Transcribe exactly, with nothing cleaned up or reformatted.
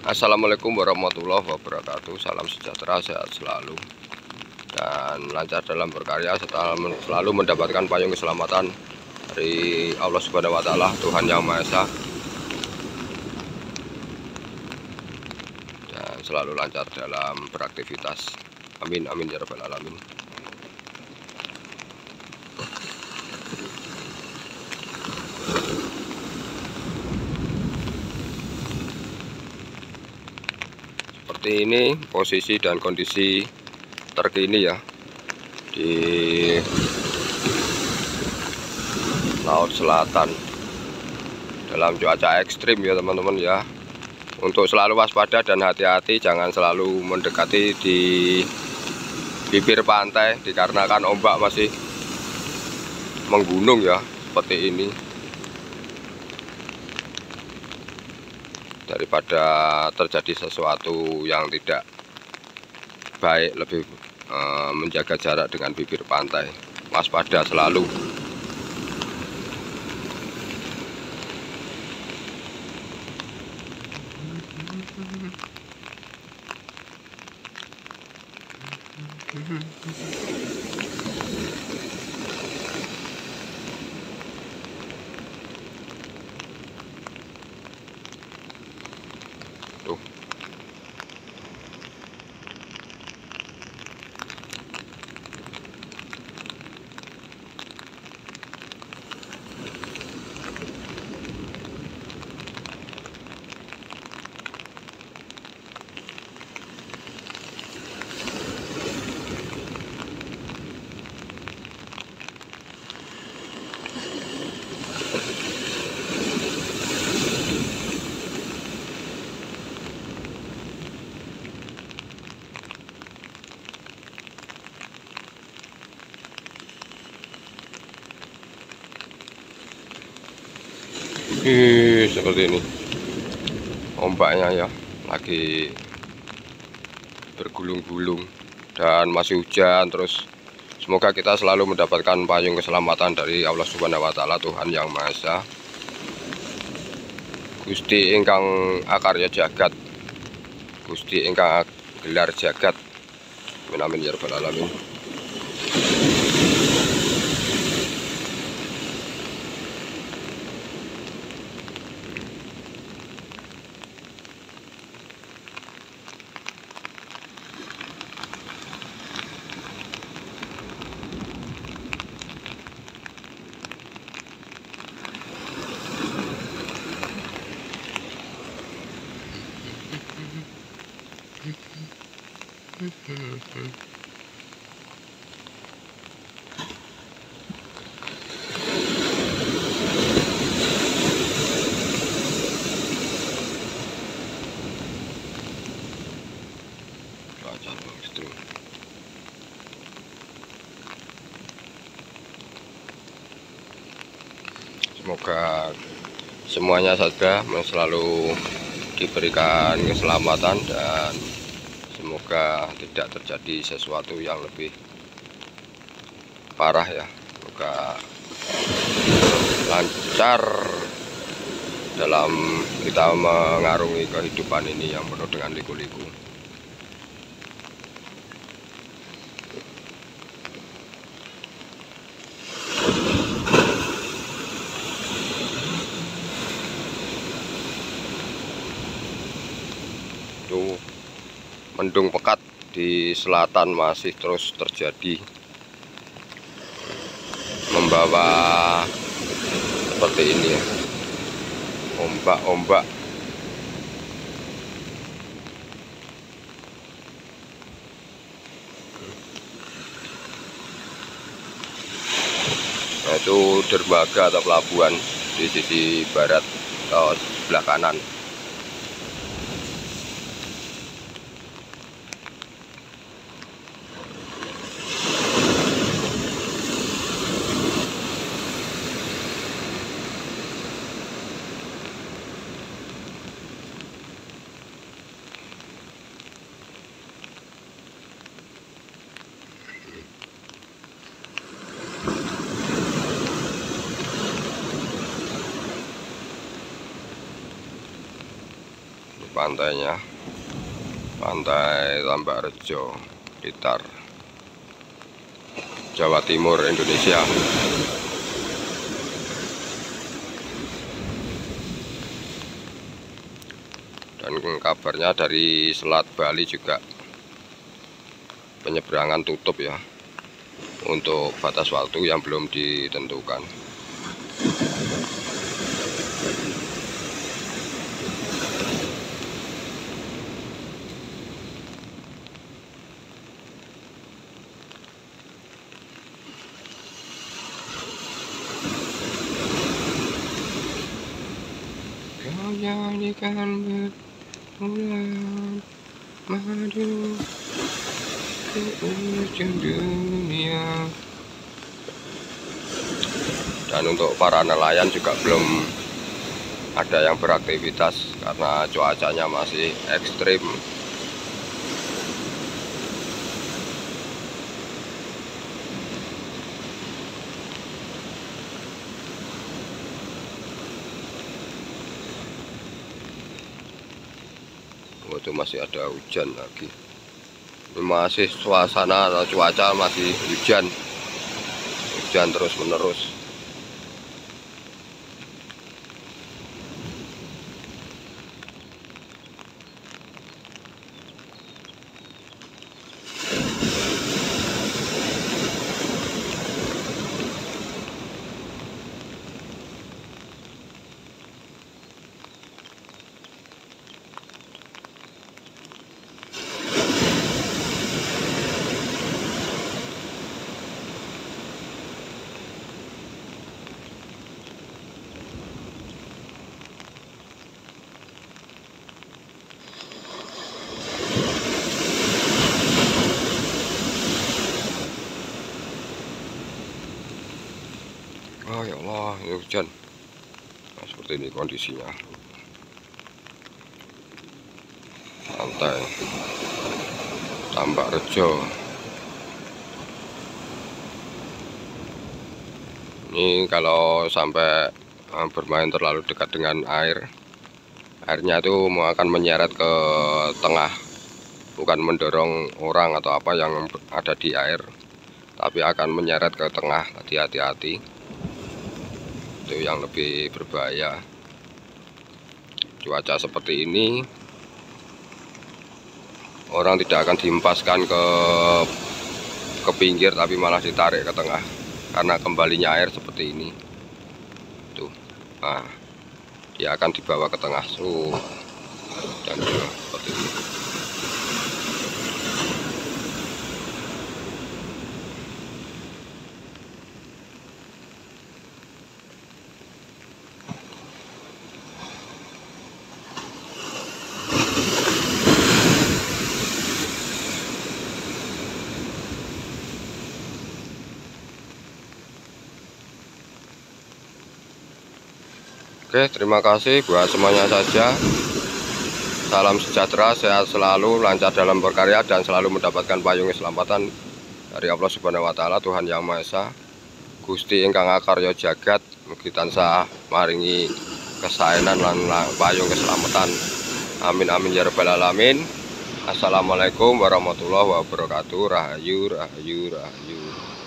Assalamualaikum warahmatullahi wabarakatuh. Salam sejahtera, sehat selalu dan lancar dalam berkarya, serta selalu mendapatkan payung keselamatan dari Allah Subhanahu wa Ta'ala, Tuhan Yang Maha Esa, dan selalu lancar dalam beraktivitas. Amin amin ya rabbal alamin. Seperti ini posisi dan kondisi terkini ya di Laut Selatan dalam cuaca ekstrim ya teman-teman ya. Untuk selalu waspada dan hati-hati, jangan selalu mendekati di bibir pantai dikarenakan ombak masih menggunung ya seperti ini. Daripada terjadi sesuatu yang tidak baik, lebih e, menjaga jarak dengan bibir pantai, waspada selalu. Tuh. Ih, seperti ini ombaknya ya, lagi bergulung-gulung dan masih hujan terus. Semoga kita selalu mendapatkan payung keselamatan dari Allah Subhanahu wa Ta'ala, Tuhan Yang Maha Esa, Gusti ingkang akarya jagat, Gusti ingkang gelar jagat. Amin amin ya rabbal alamin. Semoga semuanya saja selalu diberikan keselamatan dan semoga tidak terjadi sesuatu yang lebih parah ya. Semoga lancar dalam kita mengarungi kehidupan ini yang penuh dengan liku-liku. Tuh, mendung pekat di selatan masih terus terjadi, membawa seperti ini ya, ombak-ombak. Nah, itu dermaga atau pelabuhan di sisi barat atau sebelah kanan. pantainya, Pantai Tambakrejo, Blitar, Jawa Timur, Indonesia. Dan kabarnya dari Selat Bali juga penyeberangan tutup ya, untuk batas waktu yang belum ditentukan. Kau jadikan berbulan madu ke ujung dunia. Dan untuk para nelayan juga belum ada yang beraktivitas karena cuacanya masih ekstrim. Oh, itu masih ada hujan lagi. Ini masih suasana atau cuaca masih hujan, hujan terus menerus. Oh ya Allah, ini hujan. Nah, seperti ini kondisinya. Pantai Tambakrejo. Ini kalau sampai bermain terlalu dekat dengan air, airnya itu mau akan menyeret ke tengah, bukan mendorong orang atau apa yang ada di air, tapi akan menyeret ke tengah. Jadi hati-hati, itu yang lebih berbahaya. Cuaca seperti ini, orang tidak akan dihempaskan ke ke pinggir, tapi malah ditarik ke tengah karena kembalinya air seperti ini. Tuh, nah, dia akan dibawa ke tengah, so, dan seperti ini. Oke, terima kasih buat semuanya saja. Salam sejahtera, sehat selalu, lancar dalam berkarya, dan selalu mendapatkan payung keselamatan dari Allah Subhanahu wa Ta'ala, Tuhan Yang Maha Esa. Gusti ingkang akarya jagat, mugi tansah maringi kesaenan lan payung keselamatan. Amin amin ya rabbal alamin. Assalamualaikum warahmatullahi wabarakatuh. Rahayu rahayu rahayu.